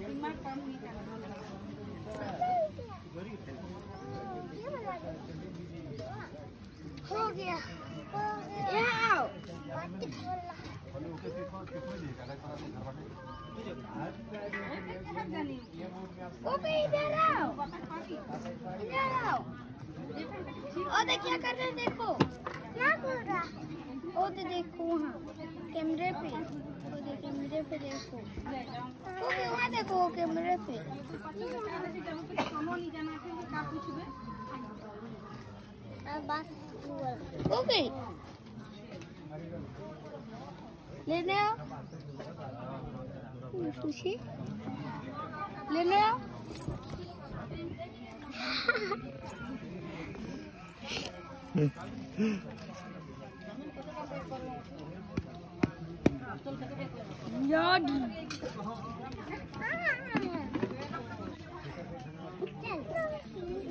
हो गया आओ ओके इधर आओ ओ क्या कर रहे हैं देखो क्या कर रहा ओ तो देखो वहाँ कैमरे पे कैमरे पे देखो ओके वहाँ देखो कैमरे पे ओके लेने आओ खुशी लेने आओ याद